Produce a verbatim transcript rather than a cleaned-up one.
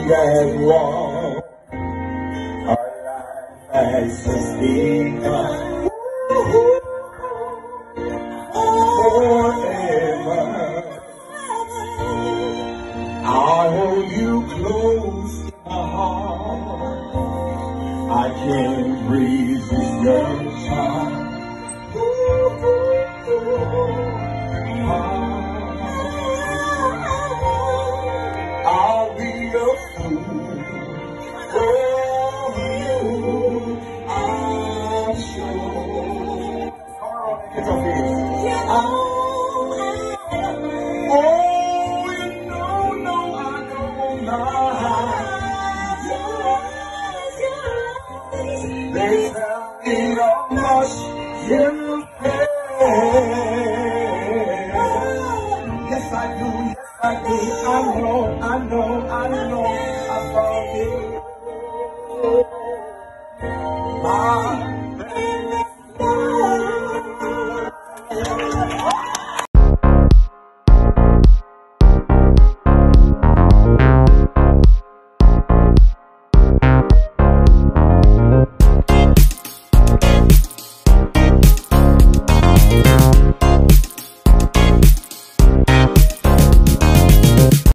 that walk, our life has just begun forever. I'll hold you close to my heart. I can't resist your charm. I'll be a fool for you, I'm sure. Get your feet. Oh, oh, you know, no, I don't mind.